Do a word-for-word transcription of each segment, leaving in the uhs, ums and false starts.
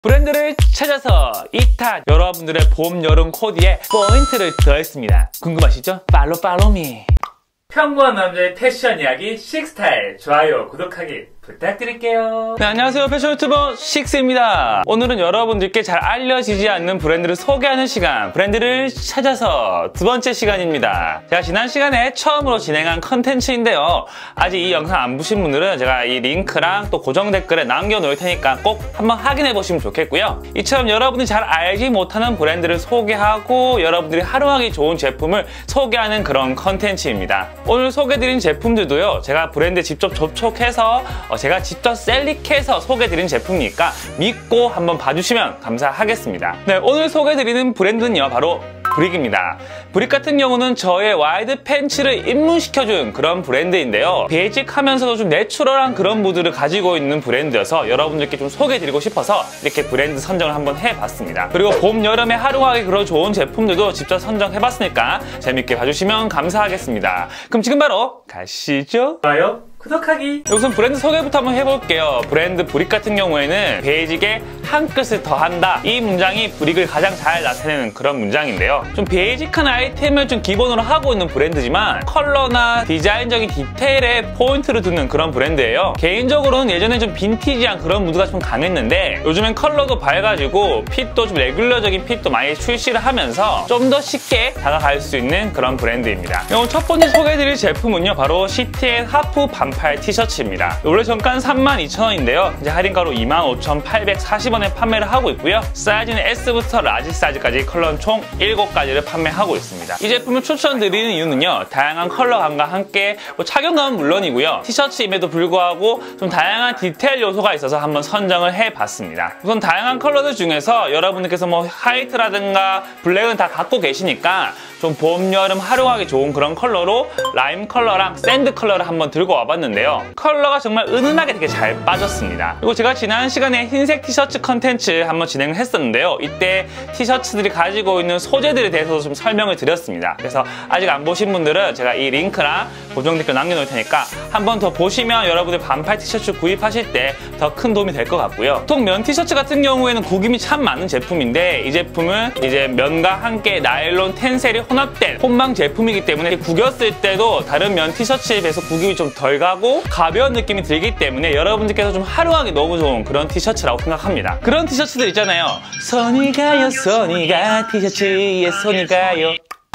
브랜드를 찾아서 이 탄 여러분들의 봄, 여름 코디에 포인트를 더했습니다. 궁금하시죠? 팔로 팔로미. 평범한 남자의 패션 이야기 식스타일. 좋아요, 구독하기 부탁드릴게요. 네, 안녕하세요. 패션 유튜버 식스입니다. 오늘은 여러분들께 잘 알려지지 않는 브랜드를 소개하는 시간, 브랜드를 찾아서 두 번째 시간입니다. 제가 지난 시간에 처음으로 진행한 컨텐츠인데요. 아직 이 영상 안 보신 분들은 제가 이 링크랑 또 고정 댓글에 남겨놓을 테니까 꼭 한번 확인해 보시면 좋겠고요. 이처럼 여러분이 잘 알지 못하는 브랜드를 소개하고 여러분들이 활용하기 좋은 제품을 소개하는 그런 컨텐츠입니다. 오늘 소개드린 제품들도요, 제가 브랜드에 직접 접촉해서 어, 제가 직접 셀릭해서 소개드린 제품이니까 믿고 한번 봐주시면 감사하겠습니다. 네, 오늘 소개드리는 브랜드는요, 바로 브릭입니다. 브릭 같은 경우는 저의 와이드 팬츠를 입문시켜준 그런 브랜드인데요. 베이직하면서도 좀 내추럴한 그런 무드를 가지고 있는 브랜드여서 여러분들께 좀 소개해드리고 싶어서 이렇게 브랜드 선정을 한번 해봤습니다. 그리고 봄, 여름에 활용하기 그런 좋은 제품들도 직접 선정해봤으니까 재밌게 봐주시면 감사하겠습니다. 그럼 지금 바로 가시죠. 좋아요, 구독하기. 우선 브랜드 소개부터 한번 해볼게요. 브랜드 브릭 같은 경우에는 베이직에 한 끗을 더한다. 이 문장이 브릭을 가장 잘 나타내는 그런 문장인데요. 좀 베이직한 아이템을 좀 기본으로 하고 있는 브랜드지만 컬러나 디자인적인 디테일에 포인트를 두는 그런 브랜드예요. 개인적으로는 예전에 좀 빈티지한 그런 무드가 좀 강했는데 요즘엔 컬러도 밝아지고 핏도 좀 레귤러적인 핏도 많이 출시를 하면서 좀 더 쉽게 다가갈 수 있는 그런 브랜드입니다. 오늘 첫 번째 소개해드릴 제품은요, 바로 시티의 하프 반팔 티셔츠입니다. 원래 정가는 삼만 이천 원인데요 이제 할인가로 이만 오천팔백사십 원에 판매를 하고 있고요. 사이즈는 S부터 라지 사이즈까지 컬러는 총 일곱 가지를 판매하고 있습니다. 이 제품을 추천드리는 이유는요, 다양한 컬러감과 함께 뭐 착용감은 물론이고요, 티셔츠임에도 불구하고 좀 다양한 디테일 요소가 있어서 한번 선정을 해봤습니다. 우선 다양한 컬러들 중에서 여러분들께서 뭐 화이트라든가 블랙은 다 갖고 계시니까 좀 봄, 여름 활용하기 좋은 그런 컬러로 라임 컬러랑 샌드 컬러를 한번 들고 와봤는데요. 컬러가 정말 은은하게 되게 잘 빠졌습니다. 그리고 제가 지난 시간에 흰색 티셔츠 컨텐츠 한번 진행을 했었는데요. 이때 티셔츠들이 가지고 있는 소재들에 대해서도 좀 설명을 드렸습니다. 그래서 아직 안 보신 분들은 제가 이 링크랑 고정 댓글 남겨놓을 테니까 한 번 더 보시면 여러분들 반팔 티셔츠 구입하실 때 더 큰 도움이 될 것 같고요. 보통 면 티셔츠 같은 경우에는 구김이 참 많은 제품인데 이 제품은 이제 면과 함께 나일론 텐셀이 혼합된 혼방 제품이기 때문에 구겼을 때도 다른 면 티셔츠에 비해서 구김이 좀 덜 가고 가벼운 느낌이 들기 때문에 여러분들께서 좀 활용하기 너무 좋은 그런 티셔츠라고 생각합니다. 그런 티셔츠들 있잖아요. 손이 가요, 손이 가, 티셔츠에 손이 가요.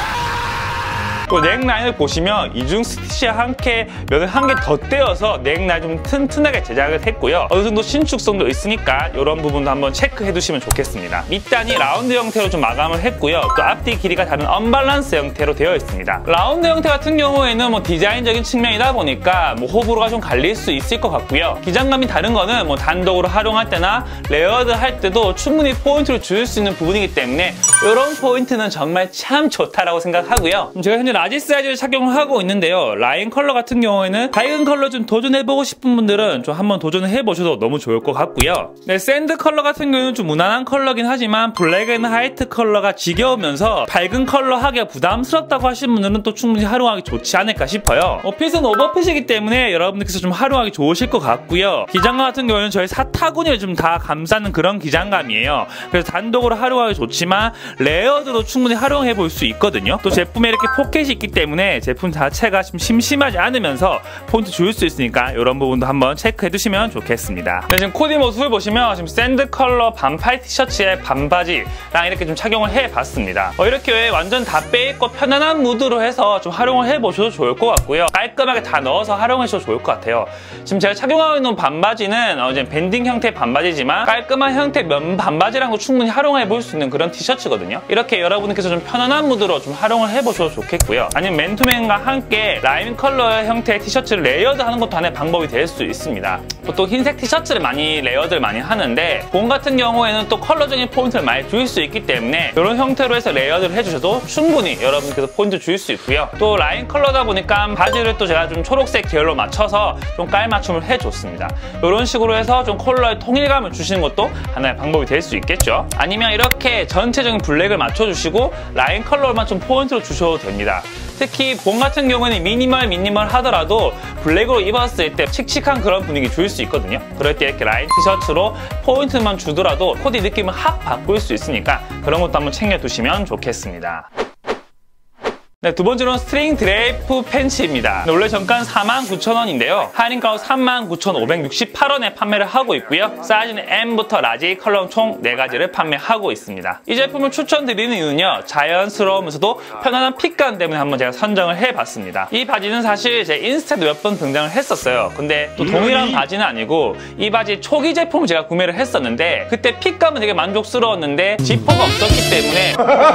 또 넥라인을 보시면 이중 스티치와 함께 면을 한 개 더 떼어서 넥라인 좀 튼튼하게 제작을 했고요. 어느 정도 신축성도 있으니까 이런 부분도 한번 체크해 두시면 좋겠습니다. 밑단이 라운드 형태로 좀 마감을 했고요. 또 앞뒤 길이가 다른 언밸런스 형태로 되어 있습니다. 라운드 형태 같은 경우에는 뭐 디자인적인 측면이다 보니까 뭐 호불호가 좀 갈릴 수 있을 것 같고요. 기장감이 다른 거는 뭐 단독으로 활용할 때나 레이어드 할 때도 충분히 포인트를 줄 수 있는 부분이기 때문에 이런 포인트는 정말 참 좋다라고 생각하고요. 제가 현재 라지 사이즈를 착용을 하고 있는데요. 라인 컬러 같은 경우에는 밝은 컬러 좀 도전해보고 싶은 분들은 좀 한번 도전을 해보셔도 너무 좋을 것 같고요. 네, 샌드 컬러 같은 경우는 좀 무난한 컬러긴 하지만 블랙 앤 화이트 컬러가 지겨우면서 밝은 컬러 하기가 부담스럽다고 하시는 분들은 또 충분히 활용하기 좋지 않을까 싶어요. 어, 핏은 오버핏이기 때문에 여러분들께서 좀 활용하기 좋으실 것 같고요. 기장감 같은 경우는 저희 사타구니를 좀 다 감싸는 그런 기장감이에요. 그래서 단독으로 활용하기 좋지만 레이어드로 충분히 활용해 볼 수 있거든요. 또 제품에 이렇게 포켓이 있기 때문에 제품 자체가 좀 심심하지 않으면서 포인트 줄 수 있으니까 이런 부분도 한번 체크해 두시면 좋겠습니다. 네, 지금 코디 모습을 보시면 지금 샌드 컬러 반팔 티셔츠에 반바지랑 이렇게 좀 착용을 해봤습니다. 어, 이렇게 완전 다 빼입고 편안한 무드로 해서 좀 활용을 해보셔도 좋을 것 같고요. 깔끔하게 다 넣어서 활용하셔도 좋을 것 같아요. 지금 제가 착용하고 있는 반바지는 어, 이제 밴딩 형태의 반바지지만 깔끔한 형태의 면 반바지랑도 충분히 활용해 볼 수 있는 그런 티셔츠거든요. 이렇게 여러분께서 좀 편안한 무드로 좀 활용을 해보셔도 좋겠고요. 아니면 맨투맨과 함께 라임 컬러 형태의 티셔츠를 레이어드 하는 것도 하나의 방법이 될 수 있습니다. 보통 흰색 티셔츠를 많이 레이어드를 많이 하는데 봄 같은 경우에는 또 컬러적인 포인트를 많이 줄 수 있기 때문에 이런 형태로 해서 레이어드를 해주셔도 충분히 여러분께서 포인트 줄 수 있고요. 또 라인 컬러다 보니까 바지를 또 제가 좀 초록색 계열로 맞춰서 좀 깔맞춤을 해줬습니다. 이런 식으로 해서 좀 컬러의 통일감을 주시는 것도 하나의 방법이 될 수 있겠죠. 아니면 이렇게 전체적인 블랙을 맞춰주시고 라인 컬러만 좀 포인트로 주셔도 됩니다. 특히 봄 같은 경우에는 미니멀 미니멀 하더라도 블랙으로 입었을 때 칙칙한 그런 분위기 줄 수 있거든요. 그럴 때 이렇게 라인 티셔츠로 포인트만 주더라도 코디 느낌을 확 바꿀 수 있으니까 그런 것도 한번 챙겨두시면 좋겠습니다. 네, 두 번째로는 스트링 드레이프 팬츠입니다. 원래 정가는 사만 구천 원인데요. 할인가로 삼만 구천오백육십팔 원에 판매를 하고 있고요. 사이즈는 엠부터 라지, 컬러 총 네 가지를 판매하고 있습니다. 이 제품을 추천드리는 이유는요. 자연스러우면서도 편안한 핏감 때문에 한번 제가 선정을 해봤습니다. 이 바지는 사실 제 인스타도 몇 번 등장을 했었어요. 근데 또 동일한 바지는 아니고 이 바지 초기 제품을 제가 구매를 했었는데 그때 핏감은 되게 만족스러웠는데 지퍼가 없었기 때문에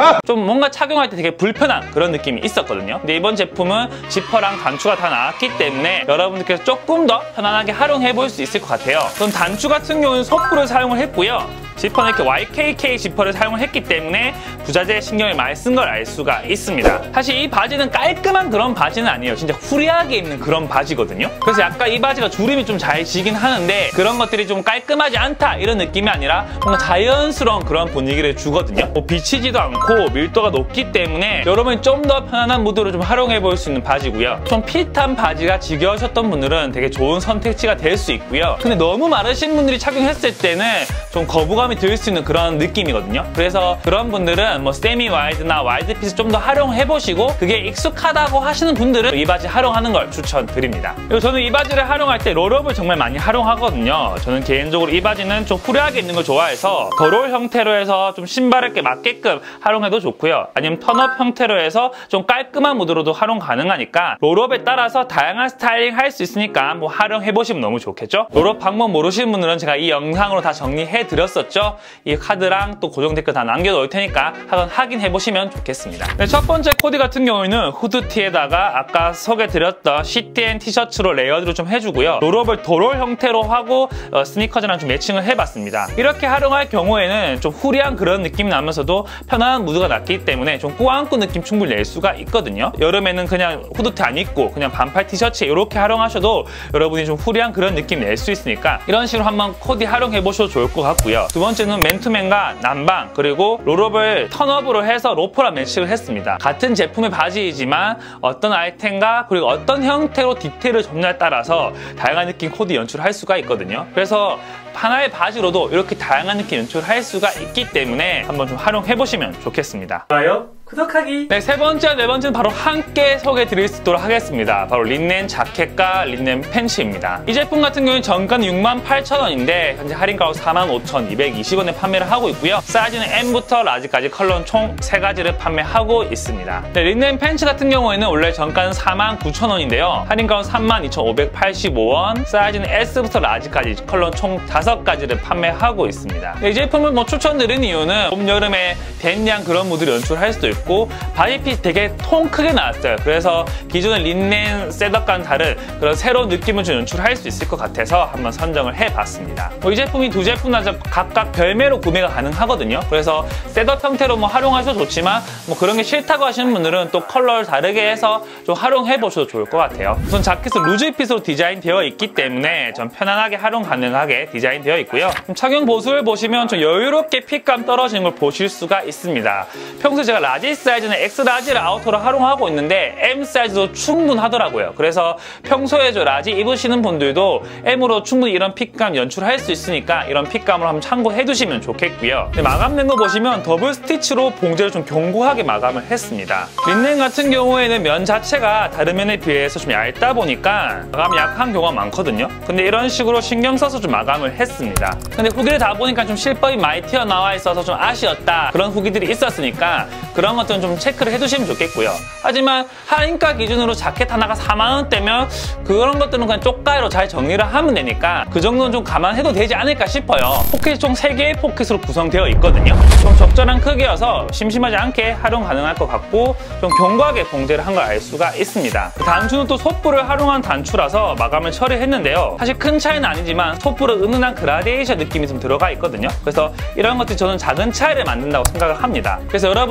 좀 뭔가 착용할 때 되게 불편한 그런 느낌이 있었거든요. 근데 이번 제품은 지퍼랑 단추가 다 나왔기 때문에 여러분들께서 조금 더 편안하게 활용해 볼 수 있을 것 같아요. 전 단추 같은 경우는 속구를 사용을 했고요. 지퍼는 이렇게 와이케이케이 지퍼를 사용을 했기 때문에 부자재에 신경을 많이 쓴 걸 알 수가 있습니다. 사실 이 바지는 깔끔한 그런 바지는 아니에요. 진짜 후리하게 입는 그런 바지거든요. 그래서 약간 이 바지가 주름이 좀 잘 지긴 하는데 그런 것들이 좀 깔끔하지 않다 이런 느낌이 아니라 뭔가 자연스러운 그런 분위기를 주거든요. 뭐 비치지도 않고 밀도가 높기 때문에 여러분이 좀 더 편안한 무드로 좀 활용해 볼 수 있는 바지고요. 좀 핏한 바지가 지겨우셨던 분들은 되게 좋은 선택지가 될 수 있고요. 근데 너무 마르신 분들이 착용했을 때는 좀 거부감이 들 수 있는 그런 느낌이거든요. 그래서 그런 분들은 뭐 세미 와이드나 와이드 핏을 좀 더 활용해 보시고 그게 익숙하다고 하시는 분들은 이 바지 활용하는 걸 추천드립니다. 그리고 저는 이 바지를 활용할 때 롤업을 정말 많이 활용하거든요. 저는 개인적으로 이 바지는 좀 후려하게 입는 걸 좋아해서 더롤 형태로 해서 좀 신발에 맞게끔 활용해도 좋고요. 아니면 턴업 형태로 해서 좀 깔끔한 무드로도 활용 가능하니까 롤업에 따라서 다양한 스타일링 할 수 있으니까 뭐 활용해 보시면 너무 좋겠죠. 롤업 방법 모르시는 분들은 제가 이 영상으로 다 정리해 드렸었죠. 이 카드랑 또 고정 댓글 다 남겨놓을 테니까 한번 확인해 보시면 좋겠습니다. 네, 첫 번째 코디 같은 경우에는 후드티에다가 아까 소개드렸던 시티앤 티셔츠로 레이어드를 좀 해주고요. 롤업을 도롤 형태로 하고 어, 스니커즈랑 좀 매칭을 해봤습니다. 이렇게 활용할 경우에는 좀 후리한 그런 느낌이 나면서도 편안한 무드가 났기 때문에 좀 꾸안꾸 느낌 충분히 낼 수가 있거든요. 여름에는 그냥 후드티 안 입고 그냥 반팔 티셔츠 이렇게 활용하셔도 여러분이 좀 후리한 그런 느낌 낼 수 있으니까 이런 식으로 한번 코디 활용해 보셔도 좋을 것 같고요. 두 번째는 맨투맨과 남방 그리고 롤업을 턴업으로 해서 로퍼랑 매칭을 했습니다. 같은 제품의 바지이지만 어떤 아이템과 그리고 어떤 형태로 디테일을 접냐에 따라서 다양한 느낌 코디 연출할 수가 있거든요. 그래서 하나의 바지로도 이렇게 다양한 느낌 연출할 수가 있기 때문에 한번 좀 활용해 보시면 좋겠습니다. 좋아요, 구독하기. 네, 세 번째, 네 번째는 바로 함께 소개해 드릴 수 있도록 하겠습니다. 바로 린넨 자켓과 린넨 팬츠입니다. 이 제품 같은 경우는 정가는 육만 팔천 원인데 현재 할인가로 사만 오천이백이십 원에 판매를 하고 있고요. 사이즈는 엠부터 라지까지 컬러는 총 세 가지를 판매하고 있습니다. 네, 린넨 팬츠 같은 경우에는 원래 정가는 사만 구천 원인데요. 할인가로 삼만 이천오백팔십오 원, 사이즈는 에스부터 라지까지 컬러는 총 다섯 가지를 판매하고 있습니다. 네, 이 제품을 뭐 추천드린 이유는 봄, 여름에 댄디한 그런 무드를 연출할 수도 있고 바디핏이 되게 통 크게 나왔어요. 그래서 기존의 린넨 셋업과는 다른 그런 새로운 느낌을 좀 연출할 수 있을 것 같아서 한번 선정을 해봤습니다. 뭐 이 제품이 두 제품 다 각각 별매로 구매가 가능하거든요. 그래서 셋업 형태로 뭐 활용하셔도 좋지만 뭐 그런 게 싫다고 하시는 분들은 또 컬러를 다르게 해서 좀 활용해보셔도 좋을 것 같아요. 우선 자켓은 루즈핏으로 디자인되어 있기 때문에 좀 편안하게 활용 가능하게 디자인되어 있고요. 착용 보수를 보시면 좀 여유롭게 핏감 떨어지는 걸 보실 수가 있습니다. 평소에 제가 라지 사이즈는 엑스 라지를 아우터로 활용하고 있는데 엠 사이즈도 충분하더라고요. 그래서 평소에 저 라지 입으시는 분들도 엠으로 충분히 이런 핏감 연출할 수 있으니까 이런 핏감을 한번 참고해 두시면 좋겠고요. 마감된 거 보시면 더블 스티치로 봉제를 좀 견고하게 마감을 했습니다. 린넨 같은 경우에는 면 자체가 다른 면에 비해서 좀 얇다 보니까 마감이 약한 경우가 많거든요. 근데 이런 식으로 신경 써서 좀 마감을 했습니다. 근데 후기를 다 보니까 좀 실밥이 많이 튀어나와 있어서 좀 아쉬웠다 그런 후기들이 있었으니까 그런 것들은 좀 체크를 해두시면 좋겠고요. 하지만 할인가 기준으로 자켓 하나가 사만 원대면 그런 것들은 그냥 쪽가위로 잘 정리를 하면 되니까 그 정도는 좀 감안해도 되지 않을까 싶어요. 포켓이 총 세 개의 포켓으로 구성되어 있거든요. 좀 적절한 크기여서 심심하지 않게 활용 가능할 것 같고 좀 견고하게 봉제를 한 걸 알 수가 있습니다. 단추는 또 솥불을 활용한 단추라서 마감을 처리했는데요. 사실 큰 차이는 아니지만 솥불은 은은한 그라데이션 느낌이 좀 들어가 있거든요. 그래서 이런 것들이 저는 작은 차이를 만든다고 생각을 합니다. 그래서 여러분들이 이 제품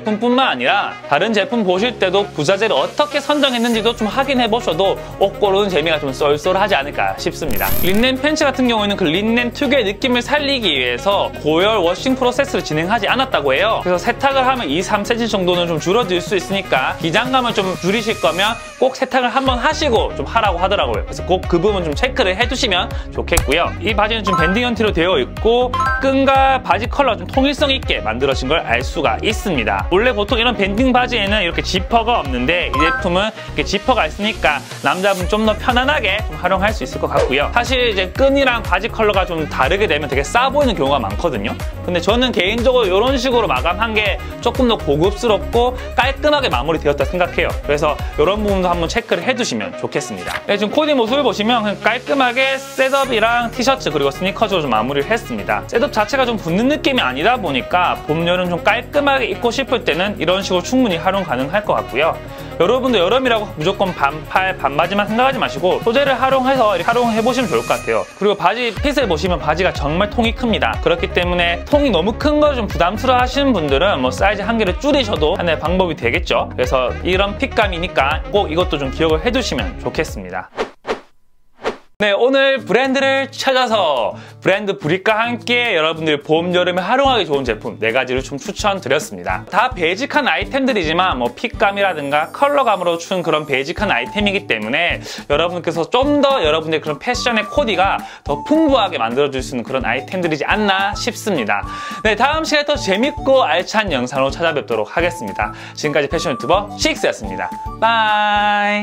제품뿐만 아니라 다른 제품 보실 때도 부자재를 어떻게 선정했는지도 좀 확인해 보셔도 옷 고르는 재미가 좀 쏠쏠하지 않을까 싶습니다. 린넨 팬츠 같은 경우에는 그 린넨 특유의 느낌을 살리기 위해서 고열 워싱 프로세스를 진행하지 않았다고 해요. 그래서 세탁을 하면 이, 삼 센티미터 정도는 좀 줄어들 수 있으니까 기장감을 좀 줄이실 거면 꼭 세탁을 한번 하시고 좀 하라고 하더라고요. 그래서 꼭 그 부분 좀 체크를 해두시면 좋겠고요. 이 바지는 좀 밴딩 형태로 되어 있고 끈과 바지 컬러가 좀 통일성 있게 만들어진 걸 알 수가 있습니다. 원래 보통 이런 밴딩 바지에는 이렇게 지퍼가 없는데 이 제품은 이렇게 지퍼가 있으니까 남자분 좀 더 편안하게 좀 활용할 수 있을 것 같고요. 사실 이제 끈이랑 바지 컬러가 좀 다르게 되면 되게 싸 보이는 경우가 많거든요. 근데 저는 개인적으로 이런 식으로 마감한 게 조금 더 고급스럽고 깔끔하게 마무리되었다 생각해요. 그래서 이런 부분도 한번 체크를 해두시면 좋겠습니다. 네, 지금 코디 모습을 보시면 그냥 깔끔하게 셋업이랑 티셔츠 그리고 스니커즈로 좀 마무리를 했습니다. 셋업 자체가 좀 붙는 느낌이 아니다 보니까 봄, 여름 좀 깔끔하게 입고 싶을 때는 이런 식으로 충분히 활용 가능할 것 같고요. 여러분도 여름이라고 무조건 반팔, 반바지만 생각하지 마시고 소재를 활용해서 활용해보시면 좋을 것 같아요. 그리고 바지 핏을 보시면 바지가 정말 통이 큽니다. 그렇기 때문에 통이 너무 큰 거 좀 부담스러워 하시는 분들은 뭐 사이즈 한 개를 줄이셔도 하나의 방법이 되겠죠. 그래서 이런 핏감이니까 꼭 이것도 좀 기억을 해두시면 좋겠습니다. 네, 오늘 브랜드를 찾아서 브랜드 브릭과 함께 여러분들이 봄, 여름에 활용하기 좋은 제품 네 가지를 좀 추천드렸습니다. 다 베이직한 아이템들이지만 뭐 핏감이라든가 컬러감으로 준 그런 베이직한 아이템이기 때문에 여러분께서 좀 더 여러분들의 그런 패션의 코디가 더 풍부하게 만들어줄 수 있는 그런 아이템들이지 않나 싶습니다. 네, 다음 시간에 더 재밌고 알찬 영상으로 찾아뵙도록 하겠습니다. 지금까지 패션 유튜버 식스였습니다. 바이!